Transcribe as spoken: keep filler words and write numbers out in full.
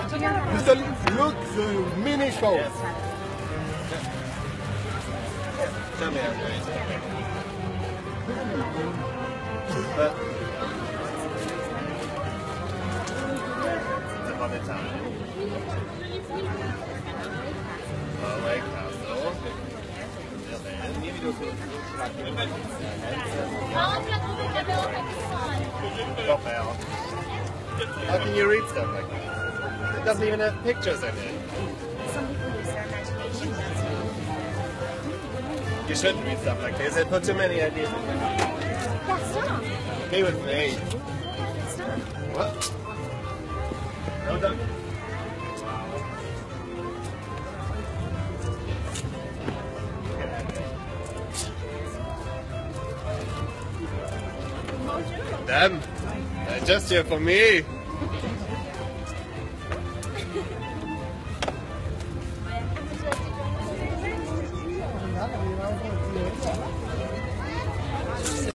Mister Look, the mini show. Yes. Tell me how great. But it's about the time. Belle Gaston. Raphael. How can you read stuff like that? It doesn't even have pictures in it. Some people use their imagination. You shouldn't read stuff like this. It puts too many ideas in it. Gaston. Okay with me. Gaston. What? No done. Damn. They're just here for me.